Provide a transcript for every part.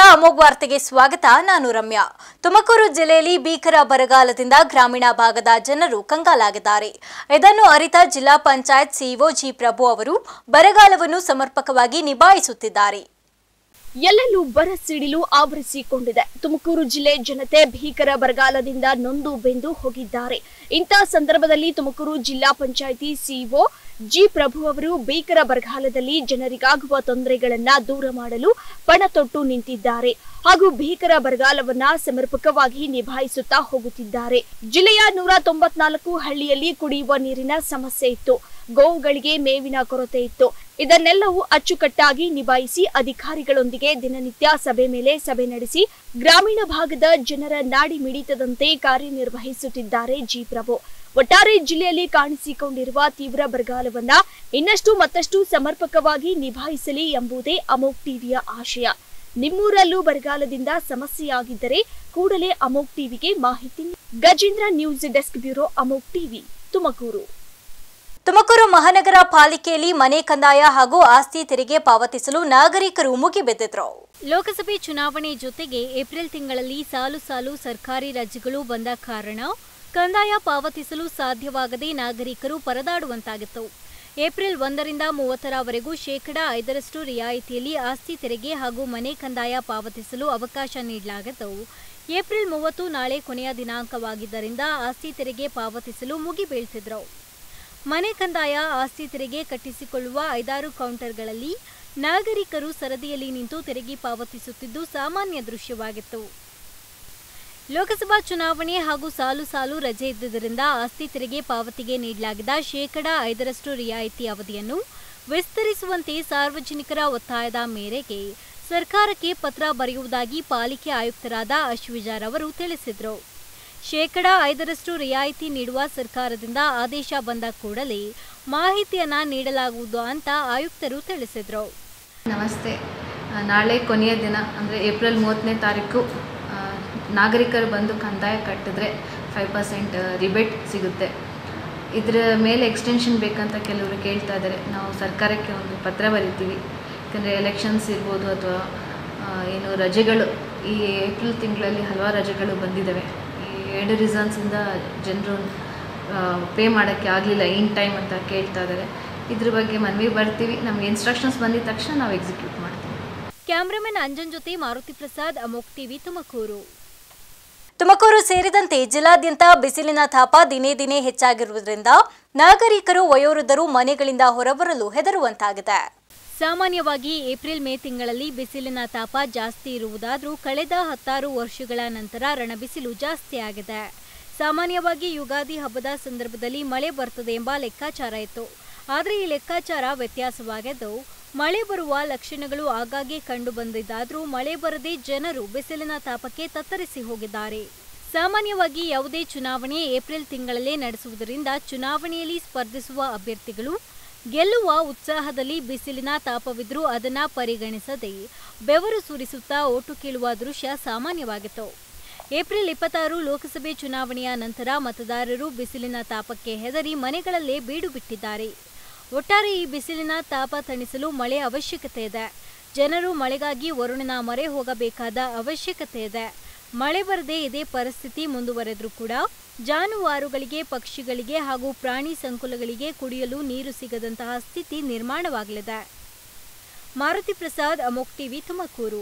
ಅಮೋಘ್ ವಾರ್ತೆಗೆ ಸ್ವಾಗತ. ನಾನು ರಮ್ಯಾ. ತುಮಕೂರು ಜಿಲ್ಲೆಯಲ್ಲಿ ಭೀಕರ ಬರಗಾಲದಿಂದ ಗ್ರಾಮೀಣ ಭಾಗದ ಜನರು ಕಂಗಾಲಾಗಿದ್ದಾರೆ. ಇದನ್ನು ಅರಿತ ಜಿಲ್ಲಾ ಪಂಚಾಯತ್ ಸಿಇಒ ಜಿ ಪ್ರಭು ಅವರು ಬರಗಾಲವನ್ನು ಸಮರ್ಪಕವಾಗಿ ನಿಭಾಯಿಸುತ್ತಿದ್ದಾರೆ. ಎಲ್ಲೆಲ್ಲೂ ಬರ ಸಿಡಿಲು ಆವರಿಸಿಕೊಂಡಿದೆ. ತುಮಕೂರು ಜಿಲ್ಲೆ ಜನತೆ ಭೀಕರ ಬರಗಾಲದಿಂದ ನೊಂದು ಬೆಂದು ಹೋಗಿದ್ದಾರೆ. ಇಂತಹ ಸಂದರ್ಭದಲ್ಲಿ ತುಮಕೂರು ಜಿಲ್ಲಾ ಪಂಚಾಯಿತಿ ಸಿಇಒ ಜಿ ಪ್ರಭು ಅವರು ಭೀಕರ ಬರಗಾಲದಲ್ಲಿ ಜನರಿಗಾಗುವ ತೊಂದರೆಗಳನ್ನ ದೂರ ಮಾಡಲು ಪಣ ತೊಟ್ಟು ನಿಂತಿದ್ದಾರೆ ಹಾಗೂ ಭೀಕರ ಬರಗಾಲವನ್ನ ಸಮರ್ಪಕವಾಗಿ ನಿಭಾಯಿಸುತ್ತಾ ಹೋಗುತ್ತಿದ್ದಾರೆ. ಜಿಲ್ಲೆಯ 194 ಹಳ್ಳಿಯಲ್ಲಿ ಕುಡಿಯುವ ನೀರಿನ ಸಮಸ್ಯೆ ಇತ್ತು. ಗೋವುಗಳಿಗೆ ಮೇವಿನ ಕೊರತೆ ಇತ್ತು. ಇದನ್ನೆಲ್ಲವೂ ಅಚ್ಚುಕಟ್ಟಾಗಿ ನಿಭಾಯಿಸಿ ಅಧಿಕಾರಿಗಳೊಂದಿಗೆ ದಿನನಿತ್ಯ ಸಭೆ ಮೇಲೆ ಸಭೆ ನಡೆಸಿ ಗ್ರಾಮೀಣ ಭಾಗದ ಜನರ ನಾಡಿ ಮಿಡಿತದಂತೆ ಕಾರ್ಯನಿರ್ವಹಿಸುತ್ತಿದ್ದಾರೆ ಜಿ ಪ್ರಭು. ಒಟ್ಟಾರೆ ಜಿಲ್ಲೆಯಲ್ಲಿ ಕಾಣಿಸಿಕೊಂಡಿರುವ ತೀವ್ರ ಬರಗಾಲವನ್ನ ಇನ್ನಷ್ಟು ಮತ್ತಷ್ಟು ಸಮರ್ಪಕವಾಗಿ ನಿಭಾಯಿಸಲಿ ಎಂಬುದೇ ಅಮೋಘ್ ಟಿವಿಯ ಆಶಯ. ನಿಮ್ಮೂರಲ್ಲೂ ಬರಗಾಲದಿಂದ ಸಮಸ್ಯೆಯಾಗಿದ್ದರೆ ಕೂಡಲೇ ಅಮೋಘ್ ಟಿವಿಗೆ ಮಾಹಿತಿ. Gajendra news desk bureau, Amogh TV, Tumakuru. Tumakuru ಮಹಾನಗರ ಪಾಲಿಕೆಯಲ್ಲಿ ಮನೆ ಕಂದಾಯ ಹಾಗೂ ಆಸ್ತಿ ತೆರಿಗೆ ಪಾವತಿಸಲು ನಾಗರಿಕರು ಮುಗಿಬಿದ್ದಿದ್ರು. ಲೋಕಸಭೆ ಚುನಾವಣೆ ಜೊತೆಗೆ ಏಪ್ರಿಲ್ ತಿಂಗಳಲ್ಲಿ ಸಾಲು ಸಾಲು ಸರ್ಕಾರಿ ರಜೆಗಳು ಬಂದ ಕಾರಣ ಕಂದಾಯ ಪಾವತಿಸಲು ಸಾಧ್ಯವಾಗದೆ ನಾಗರಿಕರು ಪರದಾಡುವಂತಾಗಿತ್ತು. ಏಪ್ರಿಲ್ 1ರಿಂದ 30ರವರೆಗೂ ಶೇಕಡಾ 5ರಷ್ಟು ರಿಯಾಯಿತಿಯಲ್ಲಿ ಆಸ್ತಿ ತೆರಿಗೆ ಹಾಗೂ ಮನೆ ಕಂದಾಯ ಪಾವತಿಸಲು ಅವಕಾಶ ನೀಡಲಾಗಿತ್ತು. ಏಪ್ರಿಲ್ 30 ನಾಳೆ ಕೊನೆಯ ದಿನಾಂಕವಾಗಿದ್ದರಿಂದ ಆಸ್ತಿ ತೆರಿಗೆ ಪಾವತಿಸಲು ಮುಗಿಬೀಳ್ತಿದ್ರು. ಮನೆ ಕಂದಾಯ ಆಸ್ತಿ ತೆರಿಗೆ ಕಟ್ಟಿಸಿಕೊಳ್ಳುವ 5-6 ಕೌಂಟರ್ಗಳಲ್ಲಿ ನಾಗರಿಕರು ಸರದಿಯಲ್ಲಿ ನಿಂತು ತೆರಿಗೆ ಪಾವತಿಸುತ್ತಿದ್ದು ಸಾಮಾನ್ಯ ದೃಶ್ಯವಾಗಿತ್ತು. ಲೋಕಸಭಾ ಚುನಾವಣೆ ಹಾಗೂ ಸಾಲು ಸಾಲು ರಜೆ ಇದ್ದುದರಿಂದ ಆಸ್ತಿ ತೆರಿಗೆ ಪಾವತಿಗೆ ನೀಡಲಾಗಿದ್ದ ಶೇಕಡಾ 5ರಷ್ಟು ರಿಯಾಯಿತಿ ಅವಧಿಯನ್ನು ವಿಸ್ತರಿಸುವಂತೆ ಸಾರ್ವಜನಿಕರ ಒತ್ತಾಯದ ಮೇರೆಗೆ ಸರ್ಕಾರಕ್ಕೆ ಪತ್ರ ಬರೆಯುವುದಾಗಿ ಪಾಲಿಕೆ ಆಯುಕ್ತರಾದ ಅಶ್ವಿಜಾರ್ ಅವರು ತಿಳಿಸಿದರು. ಶೇಕಡಾ 5ರಷ್ಟು ರಿಯಾಯಿತಿ ನೀಡುವ ಸರ್ಕಾರದಿಂದ ಆದೇಶ ಬಂದ ಕೂಡಲೇ ಮಾಹಿತಿಯನ್ನ ನೀಡಲಾಗುವುದು ಅಂತ ಆಯುಕ್ತರು ತಿಳಿಸಿದರು. ನಮಸ್ತೆ. ನಾಳೆ ಕೊನೆಯ ದಿನ ಅಂದರೆ ಏಪ್ರಿಲ್ 30ನೇ ತಾರೀಕು ನಾಗರಿಕರು ಬಂದು ಕಂದಾಯ ಕಟ್ಟಿದ್ರೆ 5% ರಿಬೇಟ್ ಸಿಗುತ್ತೆ. ಇದರ ಮೇಲೆ ಎಕ್ಸ್ಟೆನ್ಷನ್ ಬೇಕಂತ ಕೆಲವರು ಕೇಳ್ತಾ ಇದ್ದಾರೆ. ನಾವು ಸರ್ಕಾರಕ್ಕೆ ಒಂದು ಪತ್ರ ಬರಿತೀವಿ. ಯಾಕಂದರೆ ಎಲೆಕ್ಷನ್ಸ್ ಇರ್ಬೋದು ಅಥವಾ ಏನು ರಜೆಗಳು ಈ ಏಪ್ರಿಲ್ ತಿಂಗಳಲ್ಲಿ ಹಲವಾರು ರಜೆಗಳು ಬಂದಿದ್ದಾವೆ. ಈ 2 ರೀಸನ್ಸಿಂದ ಜನರು ಪೇ ಮಾಡೋಕ್ಕೆ ಆಗಲಿಲ್ಲ ಇನ್ ಟೈಮ್ ಅಂತ ಕೇಳ್ತಾ ಇದ್ದಾರೆ. ಇದ್ರ ಬಗ್ಗೆ ಮನವಿ ಬರ್ತೀವಿ. ನಮಗೆ ಇನ್ಸ್ಟ್ರಕ್ಷನ್ಸ್ ಬಂದಿದ ತಕ್ಷಣ ನಾವು ಎಕ್ಸಿಕ್ಯೂಟ್ ಮಾಡ್ತೀವಿ. ಕ್ಯಾಮ್ರಾಮನ್ ಅಂಜನ್ ಜೊತೆ ಮಾರುತಿ ಪ್ರಸಾದ್, ಅಮೋಘ್ ಟಿವಿ, ತುಮಕೂರು. ತುಮಕೂರು ಸೇರಿದಂತೆ ಜಿಲ್ಲಾದ್ಯಂತ ಬಿಸಿಲಿನ ತಾಪ ದಿನೇ ದಿನೇ ಹೆಚ್ಚಾಗಿರುವುದರಿಂದ ನಾಗರಿಕರು ವಯೋವೃದ್ಧರು ಮನೆಗಳಿಂದ ಹೊರಬರಲು ಹೆದರುವಂತಾಗಿದೆ. ಸಾಮಾನ್ಯವಾಗಿ ಏಪ್ರಿಲ್ ಮೇ ತಿಂಗಳಲ್ಲಿ ಬಿಸಿಲಿನ ತಾಪ ಜಾಸ್ತಿ ಇರುವುದಾದರೂ ಕಳೆದ 16 ವರ್ಷಗಳ ನಂತರ ರಣಬಿಸಿಲು ಜಾಸ್ತಿಯಾಗಿದೆ. ಸಾಮಾನ್ಯವಾಗಿ ಯುಗಾದಿ ಹಬ್ಬದ ಸಂದರ್ಭದಲ್ಲಿ ಮಳೆ ಬರ್ತದೆ ಎಂಬ ಲೆಕ್ಕಾಚಾರ ಇತ್ತು. ಆದರೆ ಈ ಲೆಕ್ಕಾಚಾರ ವ್ಯತ್ಯಾಸವಾಗಿದ್ದು ಮಳೆ ಬರುವ ಲಕ್ಷಣಗಳು ಆಗಾಗ್ಗೆ ಕಂಡು ಬಂದಿದ್ದಾದರೂ ಮಳೆ ಬರದೆ ಜನರು ಬಿಸಿಲಿನ ತಾಪಕ್ಕೆ ತತ್ತರಿಸಿ ಹೋಗಿದ್ದಾರೆ. ಸಾಮಾನ್ಯವಾಗಿ ಯಾವುದೇ ಚುನಾವಣೆ ಏಪ್ರಿಲ್ ತಿಂಗಳಲ್ಲೇ ನಡೆಸುವುದರಿಂದ ಚುನಾವಣೆಯಲ್ಲಿ ಸ್ಪರ್ಧಿಸುವ ಅಭ್ಯರ್ಥಿಗಳು ಗೆಲ್ಲುವ ಉತ್ಸಾಹದಲ್ಲಿ ಬಿಸಿಲಿನ ತಾಪವಿದ್ರೂ ಅದನ್ನ ಪರಿಗಣಿಸದೆ ಬೆವರು ಸುರಿಸುತ್ತಾ ಓಟು ಕೇಳುವ ದೃಶ್ಯ ಸಾಮಾನ್ಯವಾಗಿತ್ತು. ಏಪ್ರಿಲ್ 26 ಲೋಕಸಭೆ ಚುನಾವಣೆಯ ನಂತರ ಮತದಾರರು ಬಿಸಿಲಿನ ತಾಪಕ್ಕೆ ಹೆದರಿ ಮನೆಗಳಲ್ಲೇ ಬೀಡು ಬಿಟ್ಟಿದ್ದಾರೆ. ಒಟ್ಟಾರೆ ಈ ಬಿಸಿಲಿನ ತಾಪ ತಣಿಸಲು ಮಳೆ ಅವಶ್ಯಕತೆ ಇದೆ. ಜನರು ಮಳೆಗಾಗಿ ವರುಣನ ಮೊರೆ ಹೋಗಬೇಕಾದ ಅವಶ್ಯಕತೆ ಇದೆ. ಮಳೆ ಬರದೆ ಇದೇ ಪರಿಸ್ಥಿತಿ ಮುಂದುವರೆದರೂ ಕೂಡ ಜಾನುವಾರುಗಳಿಗೆ, ಪಕ್ಷಿಗಳಿಗೆ ಹಾಗೂ ಪ್ರಾಣಿ ಸಂಕುಲಗಳಿಗೆ ಕುಡಿಯಲು ನೀರು ಸಿಗದಂತಹ ಸ್ಥಿತಿ ನಿರ್ಮಾಣವಾಗಲಿದೆ. ಮಾರುತಿ ಪ್ರಸಾದ್, ಅಮೋಘ್ ಟಿವಿ, ತುಮಕೂರು.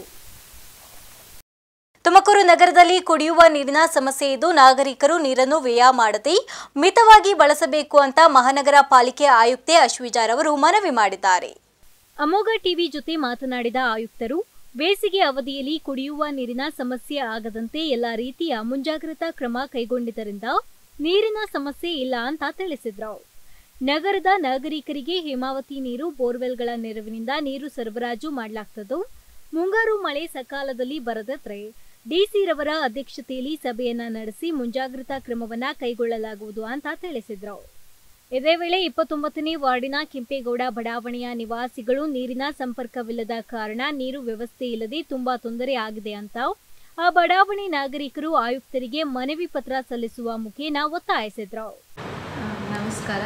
ತುಮಕೂರು ನಗರದಲ್ಲಿ ಕುಡಿಯುವ ನೀರಿನ ಸಮಸ್ಯೆ ಇದ್ದು ನಾಗರಿಕರು ನೀರನ್ನು ವ್ಯಯ ಮಾಡದೆ ಮಿತವಾಗಿ ಬಳಸಬೇಕು ಅಂತ ಮಹಾನಗರ ಪಾಲಿಕೆ ಆಯುಕ್ತೆ ಅಶ್ವಿಜಾರ್ ಅವರು ಮನವಿ ಮಾಡಿದ್ದಾರೆ. ಅಮೋಘ ಟಿವಿ ಜೊತೆ ಮಾತನಾಡಿದ ಆಯುಕ್ತರು, ಬೇಸಿಗೆ ಅವಧಿಯಲ್ಲಿ ಕುಡಿಯುವ ನೀರಿನ ಸಮಸ್ಯೆ ಆಗದಂತೆ ಎಲ್ಲ ರೀತಿಯ ಮುಂಜಾಗ್ರತಾ ಕ್ರಮ ಕೈಗೊಂಡಿದ್ದರಿಂದ ನೀರಿನ ಸಮಸ್ಯೆ ಇಲ್ಲ ಅಂತ ತಿಳಿಸಿದ್ರು. ನಗರದ ನಾಗರಿಕರಿಗೆ ಹೇಮಾವತಿ ನೀರು, ಬೋರ್ವೆಲ್ಗಳ ನೆರವಿನಿಂದ ನೀರು ಸರಬರಾಜು ಮಾಡಲಾಗ್ತದ್ದು. ಮುಂಗಾರು ಮಳೆ ಸಕಾಲದಲ್ಲಿ ಬರದಿದ್ರೆ ಡಿಸಿ ರವರ ಅಧ್ಯಕ್ಷತೆಯಲ್ಲಿ ಸಭೆಯನ್ನ ನಡೆಸಿ ಮುಂಜಾಗ್ರತಾ ಕ್ರಮವನ್ನ ಕೈಗೊಳ್ಳಲಾಗುವುದು ಅಂತ ತಿಳಿಸಿದ್ರು. ಇದೇ ವೇಳೆ 29ನೇ ವಾರ್ಡಿನ ಕೆಂಪೇಗೌಡ ಬಡಾವಣೆಯ ನಿವಾಸಿಗಳು ನೀರಿನ ಸಂಪರ್ಕವಿಲ್ಲದ ಕಾರಣ ನೀರು ವ್ಯವಸ್ಥೆ ಇಲ್ಲದೆ ತುಂಬಾ ತೊಂದರೆ ಆಗಿದೆ ಅಂತ ಆ ಬಡಾವಣೆ ನಾಗರಿಕರು ಆಯುಕ್ತರಿಗೆ ಮನವಿ ಪತ್ರ ಸಲ್ಲಿಸುವ ಮುಖೇನ ಒತ್ತಾಯಿಸಿದ್ರು. ನಮಸ್ಕಾರ.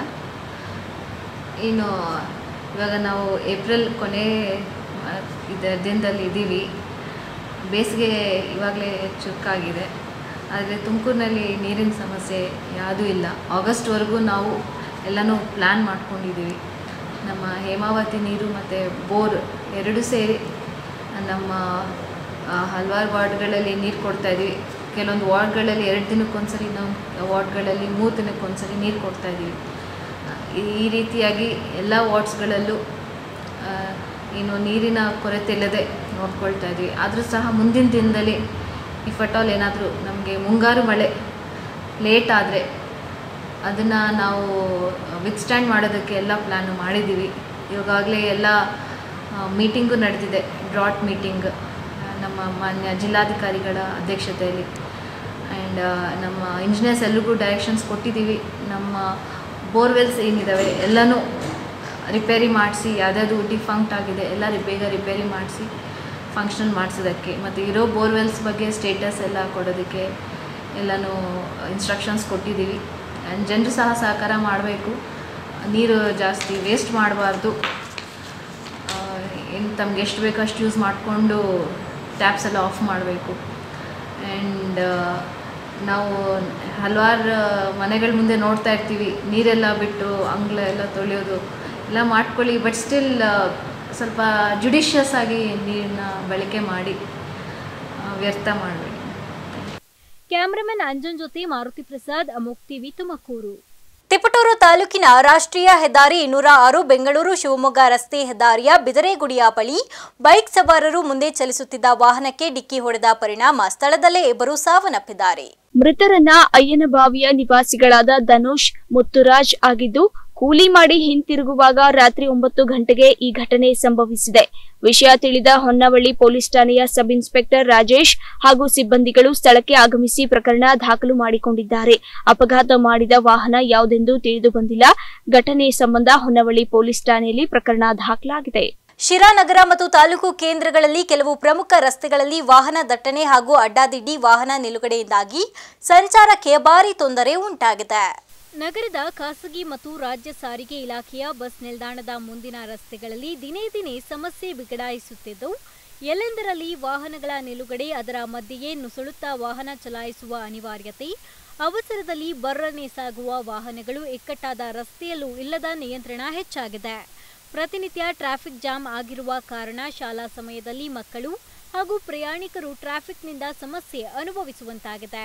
ಇವಾಗ ನಾವು ಏಪ್ರಿಲ್ ಕೊನೆ ದಿನದಲ್ಲಿ ಇದ್ದೀವಿ. ಬೇಸಿಗೆ ಇವಾಗಲೇ ಚುರುಕಾಗಿದೆ. ಆದರೆ ತುಮಕೂರಿನಲ್ಲಿ ನೀರಿನ ಸಮಸ್ಯೆ ಯಾವುದೂ ಇಲ್ಲ. ಆಗಸ್ಟ್ವರೆಗೂ ನಾವು ಎಲ್ಲನೂ ಪ್ಲ್ಯಾನ್ ಮಾಡ್ಕೊಂಡಿದ್ದೀವಿ. ನಮ್ಮ ಹೇಮಾವತಿ ನೀರು ಮತ್ತು ಬೋರ್ ಎರಡೂ ಸೇರಿ ನಮ್ಮ ಹಲವಾರು ವಾರ್ಡ್ಗಳಲ್ಲಿ ನೀರು ಕೊಡ್ತಾಯಿದ್ದೀವಿ. ಕೆಲವೊಂದು ವಾರ್ಡ್ಗಳಲ್ಲಿ 2 ದಿನಕ್ಕೊಂದ್ಸರಿ, ಇನ್ನೊಂದು ವಾರ್ಡ್ಗಳಲ್ಲಿ 3 ದಿನಕ್ಕೊಂದ್ಸರಿ ನೀರು ಕೊಡ್ತಾಯಿದ್ದೀವಿ. ಈ ರೀತಿಯಾಗಿ ಎಲ್ಲ ವಾರ್ಡ್ಸ್ಗಳಲ್ಲೂ ಏನು ನೀರಿನ ಕೊರತೆ ಇಲ್ಲದೆ ನೋಡ್ಕೊಳ್ತಾ ಇದ್ವಿ. ಆದರೂ ಸಹ ಮುಂದಿನ ದಿನದಲ್ಲಿ ಇಫ್ ಅಟ್ ಆಲ್ ಏನಾದರೂ ನಮಗೆ ಮುಂಗಾರು ಮಳೆ ಲೇಟ್ ಆದರೆ ಅದನ್ನು ನಾವು ವಿತ್ಸ್ಟ್ಯಾಂಡ್ ಮಾಡೋದಕ್ಕೆ ಎಲ್ಲ ಪ್ಲ್ಯಾನು ಮಾಡಿದ್ದೀವಿ. ಇವಾಗಲೇ ಎಲ್ಲ ಮೀಟಿಂಗು ನಡೆದಿದೆ, ಡ್ರಾಟ್ ಮೀಟಿಂಗ್ ನಮ್ಮ ಮಾನ್ಯ ಜಿಲ್ಲಾಧಿಕಾರಿಗಳ ಅಧ್ಯಕ್ಷತೆಯಲ್ಲಿ. ಆ್ಯಂಡ್ ನಮ್ಮ ಇಂಜಿನಿಯರ್ಸ್ ಎಲ್ರಿಗೂ ಡೈರೆಕ್ಷನ್ಸ್ ಕೊಟ್ಟಿದ್ದೀವಿ. ನಮ್ಮ ಬೋರ್ವೆಲ್ಸ್ ಏನಿದ್ದಾವೆ ಎಲ್ಲನೂ ರಿಪೇರಿ ಮಾಡಿಸಿ, ಯಾವುದಾದ್ರು ಡಿಫಂಕ್ಟ್ ಆಗಿದೆ ಎಲ್ಲ ಬೇಗ ರಿಪೇರಿ ಮಾಡಿಸಿ ಫಂಕ್ಷನಲ್ ಮಾಡಿಸೋದಕ್ಕೆ, ಮತ್ತು ಇರೋ ಬೋರ್ವೆಲ್ಸ್ ಬಗ್ಗೆ ಸ್ಟೇಟಸ್ ಎಲ್ಲ ಕೊಡೋದಕ್ಕೆ ಎಲ್ಲನೂ ಇನ್ಸ್ಟ್ರಕ್ಷನ್ಸ್ ಕೊಟ್ಟಿದ್ದೀವಿ. ಆ್ಯಂಡ್ ಜನರು ಸಹ ಸಹಕಾರ ಮಾಡಬೇಕು, ನೀರು ಜಾಸ್ತಿ ವೇಸ್ಟ್ ಮಾಡಬಾರ್ದು. ಏನು ತಮ್ಗೆ ಎಷ್ಟು ಬೇಕೋ ಅಷ್ಟು ಯೂಸ್ ಮಾಡಿಕೊಂಡು ಟ್ಯಾಪ್ಸ್ ಎಲ್ಲ ಆಫ್ ಮಾಡಬೇಕು. ಆ್ಯಂಡ್ ನಾವು ಹಲವಾರು ಮನೆಗಳ ಮುಂದೆ ನೋಡ್ತಾ ಇರ್ತೀವಿ, ನೀರೆಲ್ಲ ಬಿಟ್ಟು ಅಂಗಳ ಎಲ್ಲ ತೊಳೆಯೋದು ಎಲ್ಲ ಮಾಡ್ಕೊಳ್ಳಿ. ಬಟ್ ಸ್ಟಿಲ್ ಸ್ವಲ್ಪ ಜುಡಿಷಿಯಸ್ ಆಗಿ ನೀರನ್ನ ಬಳಕೆ ಮಾಡಿ ವ್ಯರ್ಥ ಮಾಡಬೇಡಿ. ಕ್ಯಾಮ್ರಾಮನ್ ಅಂಜನ್ ಜೊತೆ ಮಾರುತಿ ಪ್ರಸಾದ್, ಅಮೋಕ್ ಟಿವಿ, ತುಮಕೂರು. ತಿಪಟೂರು ತಾಲೂಕಿನ ರಾಷ್ಟ್ರೀಯ ಹೆದ್ದಾರಿ 206 ಬೆಂಗಳೂರು ಶಿವಮೊಗ್ಗ ರಸ್ತೆ ಹೆದ್ದಾರಿಯ ಬಿದರೆಗುಡಿಯ ಬಳಿ ಬೈಕ್ ಸವಾರರು ಮುಂದೆ ಚಲಿಸುತ್ತಿದ್ದ ವಾಹನಕ್ಕೆ ಡಿಕ್ಕಿ ಹೊಡೆದ ಪರಿಣಾಮ ಸ್ಥಳದಲ್ಲೇ ಇಬ್ಬರು ಸಾವನ್ನಪ್ಪಿದ್ದಾರೆ. ಮೃತರನ್ನ ಅಯ್ಯನಬಾವಿಯ ನಿವಾಸಿಗಳಾದ ಧನುಷ್, ಮುತ್ತುರಾಜ್ ಆಗಿದ್ದು, ಕೂಲಿ ಮಾಡಿ ಹಿಂತಿರುಗುವಾಗ ರಾತ್ರಿ 9 ಗಂಟೆಗೆ ಈ ಘಟನೆ ಸಂಭವಿಸಿದೆ. ವಿಷಯ ತಿಳಿದ ಹೊನ್ನವಳ್ಳಿ ಪೊಲೀಸ್ ಠಾಣೆಯ ಸಬ್ ಇನ್ಸ್ಪೆಕ್ಟರ್ ರಾಜೇಶ್ ಹಾಗೂ ಸಿಬ್ಬಂದಿಗಳು ಸ್ಥಳಕ್ಕೆ ಆಗಮಿಸಿ ಪ್ರಕರಣ ದಾಖಲು ಮಾಡಿಕೊಂಡಿದ್ದಾರೆ. ಅಪಘಾತ ಮಾಡಿದ ವಾಹನ ಯಾವುದೆಂದು ತಿಳಿದು ಬಂದಿಲ್ಲ. ಘಟನೆ ಸಂಬಂಧ ಹೊನ್ನವಳ್ಳಿ ಪೊಲೀಸ್ ಠಾಣೆಯಲ್ಲಿ ಪ್ರಕರಣ ದಾಖಲಾಗಿದೆ. ಶಿರಾನಗರ ಮತ್ತು ತಾಲೂಕು ಕೇಂದ್ರಗಳಲ್ಲಿ ಕೆಲವು ಪ್ರಮುಖ ರಸ್ತೆಗಳಲ್ಲಿ ವಾಹನ ದಟ್ಟಣೆ ಹಾಗೂ ಅಡ್ಡಾದಿಡ್ಡಿ ವಾಹನ ನಿಲುಗಡೆಯಿಂದಾಗಿ ಸಂಚಾರಕ್ಕೆ ಭಾರಿ ತೊಂದರೆ ಉಂಟಾಗಿದೆ. ನಗರದ ಖಾಸಗಿ ಮತ್ತು ರಾಜ್ಯ ಸಾರಿಗೆ ಇಲಾಖೆಯ ಬಸ್ ನಿಲ್ದಾಣದ ಮುಂದಿನ ರಸ್ತೆಗಳಲ್ಲಿ ದಿನೇ ದಿನೇ ಸಮಸ್ಯೆ ಬಿಗಡಾಯಿಸುತ್ತಿದ್ದು, ಎಲ್ಲೆಂದರಲ್ಲಿ ವಾಹನಗಳ ನಿಲುಗಡೆ, ಅದರ ಮಧ್ಯೆಯೇ ನುಸುಳುತ್ತಾ ವಾಹನ ಚಲಾಯಿಸುವ ಅನಿವಾರ್ಯತೆ, ಅವಸರದಲ್ಲಿ ಬರ್ರನೆ ಸಾಗುವ ವಾಹನಗಳು, ಇಕ್ಕಟ್ಟಾದ ರಸ್ತೆಯಲ್ಲೂ ಇಲ್ಲದ ನಿಯಂತ್ರಣ ಹೆಚ್ಚಾಗಿದೆ. ಪ್ರತಿನಿತ್ಯ ಟ್ರಾಫಿಕ್ ಜಾಮ್ ಆಗಿರುವ ಕಾರಣ ಶಾಲಾ ಸಮಯದಲ್ಲಿ ಮಕ್ಕಳು ಹಾಗೂ ಪ್ರಯಾಣಿಕರು ಟ್ರಾಫಿಕ್ನಿಂದ ಸಮಸ್ಯೆ ಅನುಭವಿಸುವಂತಾಗಿದೆ.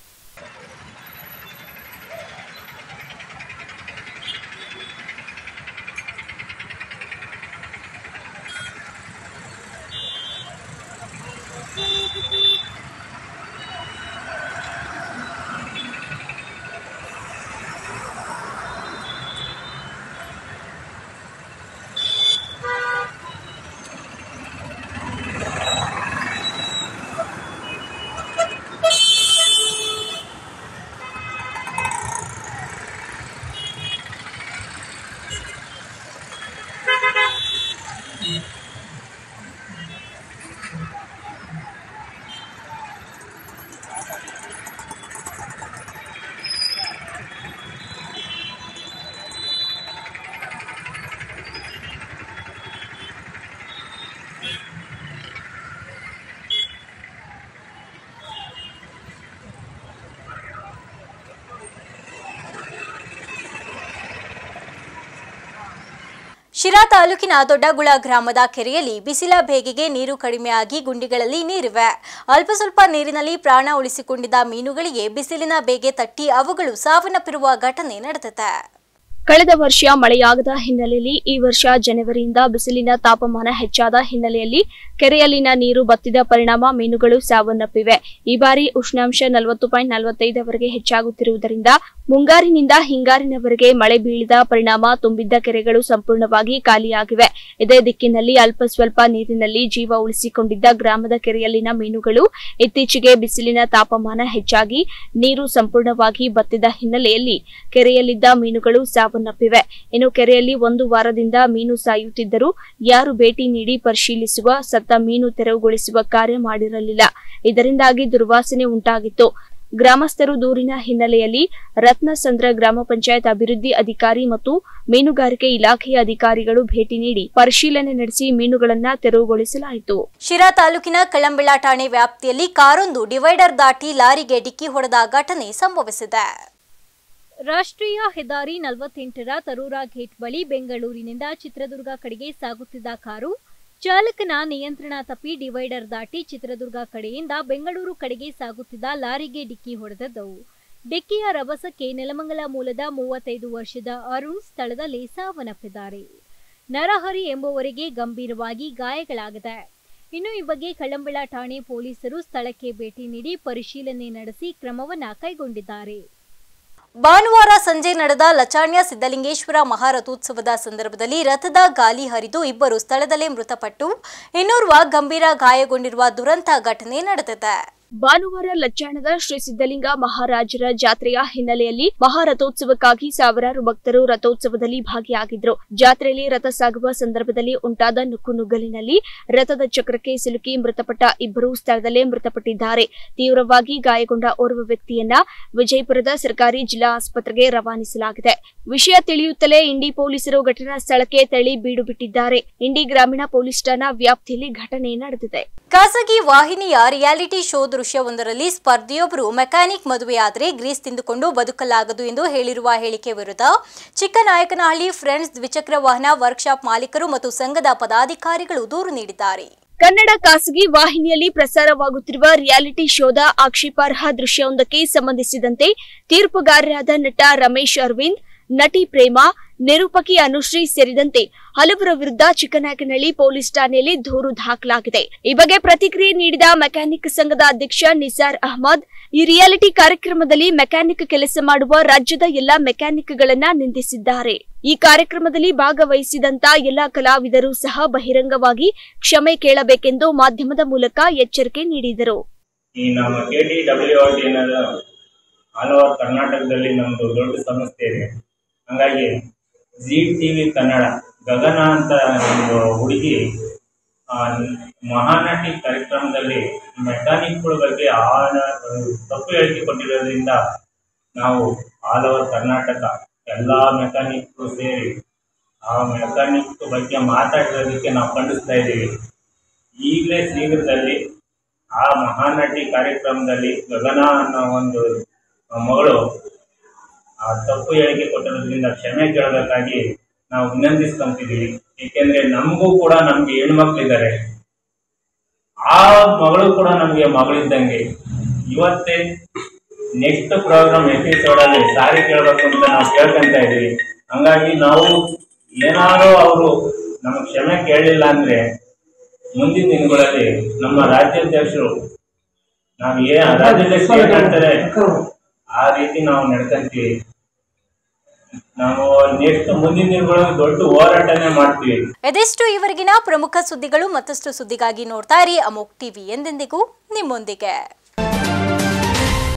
ಶಿರಾ ತಾಲೂಕಿನ ದೊಡ್ಡಗುಳ ಗ್ರಾಮದ ಕೆರೆಯಲ್ಲಿ ಬಿಸಿಲ ಬೇಗೆಗೆ ನೀರು ಕಡಿಮೆಯಾಗಿ ಗುಂಡಿಗಳಲ್ಲಿ ನೀರಿವೆ. ಅಲ್ಪ ಸ್ವಲ್ಪ ನೀರಿನಲ್ಲಿ ಪ್ರಾಣ ಉಳಿಸಿಕೊಂಡಿದ್ದ ಮೀನುಗಳಿಗೆ ಬಿಸಿಲಿನ ಬೇಗೆ ತಟ್ಟಿ ಅವುಗಳು ಸಾವನ್ನಪ್ಪಿರುವ ಘಟನೆ ನಡೆದಿದೆ. ಕಳೆದ ವರ್ಷ ಮಳೆಯಾಗದ ಹಿನ್ನೆಲೆಯಲ್ಲಿ ಈ ವರ್ಷ ಜನವರಿಯಿಂದ ಬಿಸಿಲಿನ ತಾಪಮಾನ ಹೆಚ್ಚಾದ ಹಿನ್ನೆಲೆಯಲ್ಲಿ ಕೆರೆಯಲ್ಲಿನ ನೀರು ಬತ್ತಿದ ಪರಿಣಾಮ ಮೀನುಗಳು ಸಾವನ್ನಪ್ಪಿವೆ. ಈ ಬಾರಿ ಉಷ್ಣಾಂಶ 40.45ವರೆಗೆ ಹೆಚ್ಚಾಗುತ್ತಿರುವುದರಿಂದ ಮುಂಗಾರಿನಿಂದ ಹಿಂಗಾರಿನವರೆಗೆ ಮಳೆ ಬೀಳಿದ ಪರಿಣಾಮ ತುಂಬಿದ್ದ ಕೆರೆಗಳು ಸಂಪೂರ್ಣವಾಗಿ ಖಾಲಿಯಾಗಿವೆ. ಇದೇ ದಿಕ್ಕಿನಲ್ಲಿ ಅಲ್ಪ ಸ್ವಲ್ಪ ನೀರಿನಲ್ಲಿ ಜೀವ ಉಳಿಸಿಕೊಂಡಿದ್ದ ಗ್ರಾಮದ ಕೆರೆಯಲ್ಲಿನ ಮೀನುಗಳು ಇತ್ತೀಚೆಗೆ ಬಿಸಿಲಿನ ತಾಪಮಾನ ಹೆಚ್ಚಾಗಿ ನೀರು ಸಂಪೂರ್ಣವಾಗಿ ಬತ್ತಿದ ಹಿನ್ನೆಲೆಯಲ್ಲಿ ಕೆರೆಯಲ್ಲಿದ್ದ ಮೀನುಗಳು ಸಾವನ್ನಪ್ಪಿವೆ. ಇನ್ನು ಕೆರೆಯಲ್ಲಿ 1 ವಾರದಿಂದ ಮೀನು ಸಾಯುತ್ತಿದ್ದರೂ ಯಾರು ಭೇಟಿ ನೀಡಿ ಪರಿಶೀಲಿಸುವ, ಸತ್ತ ಮೀನು ತೆರವುಗೊಳಿಸುವ ಕಾರ್ಯ ಮಾಡಿರಲಿಲ್ಲ. ಇದರಿಂದಾಗಿ ದುರ್ವಾಸನೆ ಉಂಟಾಗಿತ್ತು. ಗ್ರಾಮಸ್ಥರು ದೂರಿನ ಹಿನ್ನೆಲೆಯಲ್ಲಿ ರತ್ನಸಂದ್ರ ಗ್ರಾಮ ಪಂಚಾಯತ್ ಅಭಿವೃದ್ಧಿ ಅಧಿಕಾರಿ ಮತ್ತು ಮೀನುಗಾರಿಕೆ ಇಲಾಖೆಯ ಅಧಿಕಾರಿಗಳು ಭೇಟಿ ನೀಡಿ ಪರಿಶೀಲನೆ ನಡೆಸಿ ಮೀನುಗಳನ್ನು ತೆರವುಗೊಳಿಸಲಾಯಿತು. ಶಿರಾ ತಾಲೂಕಿನ ಕಳಂಬೆಳ ಠಾಣೆ ವ್ಯಾಪ್ತಿಯಲ್ಲಿ ಕಾರೊಂದು ಡಿವೈಡರ್ ದಾಟಿ ಲಾರಿಗೆ ಡಿಕ್ಕಿ ಹೊಡೆದ ಘಟನೆ ಸಂಭವಿಸಿದೆ. ರಾಷ್ಟ್ರೀಯ ಹೆದ್ದಾರಿ 48ರ ತರೂರ ಗೇಟ್ ಬಳಿ ಬೆಂಗಳೂರಿನಿಂದ ಚಿತ್ರದುರ್ಗ ಕಡೆಗೆ ಸಾಗುತ್ತಿದ್ದ ಕಾರು ಚಾಲಕನ ನಿಯಂತ್ರಣ ತಪ್ಪಿ ಡಿವೈಡರ್ ದಾಟಿ ಚಿತ್ರದುರ್ಗ ಕಡೆಯಿಂದ ಬೆಂಗಳೂರು ಕಡೆಗೆ ಸಾಗುತ್ತಿದ್ದ ಲಾರಿಗೆ ಡಿಕ್ಕಿ ಹೊಡೆದವು. ಡಿಕ್ಕಿಯ ರಭಸಕ್ಕೆ ನೆಲಮಂಗಲ ಮೂಲದ 35 ವರ್ಷದ ಅರುಣ್ ಸ್ಥಳದಲ್ಲಿ ಸಾವನ್ನಪ್ಪಿದ್ದಾರೆ. ನರಹರಿ ಎಂಬುವರಿಗೆ ಗಂಭೀರವಾಗಿ ಗಾಯಗಳಾಗಿದೆ. ಇನ್ನು ಈ ಬಗ್ಗೆ ಕಳಂಬೆಳ ಠಾಣೆ ಪೊಲೀಸರು ಸ್ಥಳಕ್ಕೆ ಭೇಟಿ ನೀಡಿ ಪರಿಶೀಲನೆ ನಡೆಸಿ ಕ್ರಮವನ್ನು ಕೈಗೊಂಡಿದ್ದಾರೆ. ಭಾನುವಾರ ಸಂಜೆ ನಡೆದ ಲಚಾಣ್ಯ ಸಿದ್ದಲಿಂಗೇಶ್ವರ ಮಹಾರಥೋತ್ಸವದ ಸಂದರ್ಭದಲ್ಲಿ ರಥದ ಗಾಲಿ ಹರಿದು ಇಬ್ಬರು ಸ್ಥಳದಲ್ಲೇ ಮೃತಪಟ್ಟು ಇನ್ನೋರ್ವ ಗಂಭೀರ ಗಾಯಗೊಂಡಿರುವ ದುರಂತ ಘಟನೆ ನಡೆದಿದೆ. ಭಾನುವಾರ ಲಚ್ಚಾಣದ ಶ್ರೀ ಸಿದ್ದಲಿಂಗ ಮಹಾರಾಜರ ಜಾತ್ರೆಯ ಹಿನ್ನೆಲೆಯಲ್ಲಿ ಮಹಾರಥೋತ್ಸವಕ್ಕಾಗಿ ಸಾವಿರಾರು ಭಕ್ತರು ರಥೋತ್ಸವದಲ್ಲಿ ಭಾಗಿಯಾಗಿದ್ದರು. ಜಾತ್ರೆಯಲ್ಲಿ ರಥ ಸಾಗುವ ಸಂದರ್ಭದಲ್ಲಿ ಉಂಟಾದ ನುಗ್ಗಲಿನಲ್ಲಿ ರಥದ ಚಕ್ರಕ್ಕೆ ಸಿಲುಕಿ ಮೃತಪಟ್ಟ ಇಬ್ಬರು ಸ್ಥಳದಲ್ಲೇ ಮೃತಪಟ್ಟಿದ್ದಾರೆ. ತೀವ್ರವಾಗಿ ಗಾಯಗೊಂಡ ಓರ್ವ ವ್ಯಕ್ತಿಯನ್ನ ವಿಜಯಪುರದ ಸರ್ಕಾರಿ ಜಿಲ್ಲಾ ಆಸ್ಪತ್ರೆಗೆ ರವಾನಿಸಲಾಗಿದೆ. ವಿಷಯ ತಿಳಿಯುತ್ತಲೇ ಇಂಡಿ ಪೊಲೀಸರು ಘಟನಾ ಸ್ಥಳಕ್ಕೆ ತೆರಳಿ ಬೀಡು ಬಿಟ್ಟಿದ್ದಾರೆ. ಇಂಡಿ ಗ್ರಾಮೀಣ ಪೊಲೀಸ್ ಠಾಣಾ ವ್ಯಾಪ್ತಿಯಲ್ಲಿ ಘಟನೆ ನಡೆದಿದೆ. ಖಾಸಗಿ ವಾಹಿನಿಯ ರಿಯಾಲಿಟಿ ಶೋ ದೃಶ್ಯವೊಂದರಲ್ಲಿ ಸ್ಪರ್ಧಿಯೊಬ್ಬರು ಮೆಕ್ಯಾನಿಕ್ ಮದುವೆಯಾದರೆ ಗ್ರೀಸ್ ತಿಂದುಕೊಂಡು ಬದುಕಲಾಗದು ಎಂದು ಹೇಳಿರುವ ಹೇಳಿಕೆ ವಿರುದ್ಧ ಚಿಕ್ಕನಾಯಕನಹಳ್ಳಿ ಫ್ರೆಂಡ್ಸ್ ದ್ವಿಚಕ್ರ ವಾಹನ ವರ್ಕ್ಶಾಪ್ ಮಾಲೀಕರು ಮತ್ತು ಸಂಘದ ಪದಾಧಿಕಾರಿಗಳು ದೂರು ನೀಡಿದ್ದಾರೆ. ಕನ್ನಡ ಖಾಸಗಿ ವಾಹಿನಿಯಲ್ಲಿ ಪ್ರಸಾರವಾಗುತ್ತಿರುವ ರಿಯಾಲಿಟಿ ಶೋದ ಆಕ್ಷೇಪಾರ್ಹ ದೃಶ್ಯವೊಂದಕ್ಕೆ ಸಂಬಂಧಿಸಿದಂತೆ ತೀರ್ಪುಗಾರರಾದ ನಟ ರಮೇಶ್ ಅರವಿಂದ್, ನಟಿ ಪ್ರೇಮಾ, ನಿರೂಪಕಿ ಅನುಶ್ರೀ ಸೇರಿದಂತೆ ಹಲವರ ವಿರುದ್ಧ ಚಿಕ್ಕನಾಯಕನಹಳ್ಳಿ ಪೊಲೀಸ್ ಠಾಣೆಯಲ್ಲಿ ದೂರು ದಾಖಲಾಗಿದೆ. ಈ ಬಗ್ಗೆ ಪ್ರತಿಕ್ರಿಯೆ ನೀಡಿದ ಮೆಕ್ಯಾನಿಕ್ ಸಂಘದ ಅಧ್ಯಕ್ಷ ನಿಸಾರ್ ಅಹಮದ್, ಈ ರಿಯಾಲಿಟಿ ಕಾರ್ಯಕ್ರಮದಲ್ಲಿ ಮೆಕ್ಯಾನಿಕ್ ಕೆಲಸ ಮಾಡುವ ರಾಜ್ಯದ ಎಲ್ಲಾ ಮೆಕ್ಯಾನಿಕ್ಗಳನ್ನ ನಿಂದಿಸಿದ್ದಾರೆ. ಈ ಕಾರ್ಯಕ್ರಮದಲ್ಲಿ ಭಾಗವಹಿಸಿದಂತ ಎಲ್ಲಾ ಕಲಾವಿದರು ಸಹ ಬಹಿರಂಗವಾಗಿ ಕ್ಷಮೆ ಕೇಳಬೇಕೆಂದು ಮಾಧ್ಯಮದ ಮೂಲಕ ಎಚ್ಚರಿಕೆ ನೀಡಿದರು. ಕರ್ನಾಟಕದಲ್ಲಿ ನಮ್ದು ದೊಡ್ಡ ಸಮಸ್ಯೆ ಇದೆ. ಹಂಗಾಗಿ ಜಿ ಟಿವಿ ಕನ್ನಡ ಗಗನ ಅಂತ ಒಂದು ಹುಡುಗಿ ಮಹಾನಟಿ ಕಾರ್ಯಕ್ರಮದಲ್ಲಿ ಮೆಕ್ಯಾನಿಕ್ಗಳ ಬಗ್ಗೆ ತಪ್ಪು ಹೇಳಿಕೆ ಕೊಟ್ಟಿರೋದ್ರಿಂದ ನಾವು ಆಲ್ ಓವರ್ ಕರ್ನಾಟಕ ಎಲ್ಲ ಮೆಕ್ಯಾನಿಕ್ಗಳು ಸೇರಿ ಆ ಮೆಕ್ಯಾನಿಕ್ ಬಗ್ಗೆ ಮಾತಾಡಿರೋದಕ್ಕೆ ನಾವು ಖಂಡಿಸ್ತಾ ಇದ್ದೀವಿ. ಈಗಲೇ ಶೀಘ್ರದಲ್ಲಿ ಆ ಮಹಾನಟಿ ಕಾರ್ಯಕ್ರಮದಲ್ಲಿ ಗಗನ ಅನ್ನೋ ಒಂದು ಮಗಳು ಆ ತಪ್ಪು ಹೇಳಿಕೆ ಕೊಟ್ಟಿರೋದ್ರಿಂದ ಕ್ಷಮೆ ಕೇಳಬೇಕಾಗಿ ನಾವು ವಿನಂತಿಸ್ಕೊಂತಿದ್ದೀವಿ. ಏಕೆಂದರೆ ನಮಗೂ ಕೂಡ ನಮಗೆ ಹೆಣ್ಮಕ್ಳಿದ್ದಾರೆ, ಆ ಮಗಳು ಕೂಡ ನಮಗೆ ಮಗಳಿದ್ದಂಗೆ. ಇವತ್ತೇ ನೆಕ್ಸ್ಟ್ ಪ್ರೋಗ್ರಾಮ್ ಎಪಿಸೋಡಲ್ಲಿ ಸಾರಿ ಕೇಳಬೇಕು ಅಂತ ನಾವು ಕೇಳ್ಕೊಂತ ಇದ್ದೀವಿ. ಹಂಗಾಗಿ ನಾವು ಏನಾದರೂ ಅವರು ನಮಗೆ ಕ್ಷಮೆ ಕೇಳಲಿಲ್ಲ ಅಂದರೆ ಮುಂದಿನ ದಿನಗಳಲ್ಲಿ ನಮ್ಮ ರಾಜ್ಯಾಧ್ಯಕ್ಷರು ನಾವು ರಾಜ್ಯಾಧ್ಯಕ್ಷರು ಏನು ಹೇಳ್ತಾರೆ ಆ ರೀತಿ ನಾವು ನಡ್ಕೊಂತೀವಿ. ನಾವು ನೆಕ್ಸ್ಟ್ ಮುಂದಿನ ದಿನಗಳಲ್ಲಿ ದೊಡ್ಡ ಹೋರಾಟನೇ ಮಾಡ್ತೀವಿ. ಇದೆಷ್ಟು ಇವರೆಗಿನ ಪ್ರಮುಖ ಸುದ್ದಿಗಳು. ಮತ್ತಷ್ಟು ಸುದ್ದಿಗಾಗಿ ನೋಡ್ತಾ ಇರಿ ಅಮೋಕ್ ಟಿವಿ, ಎಂದೆಂದಿಗೂ ನಿಮ್ಮೊಂದಿಗೆ.